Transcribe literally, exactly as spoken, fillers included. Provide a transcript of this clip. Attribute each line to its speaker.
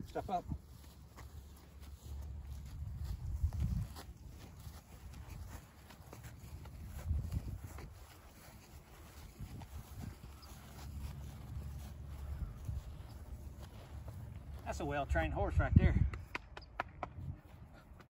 Speaker 1: Step up. That's a well-trained horse right there.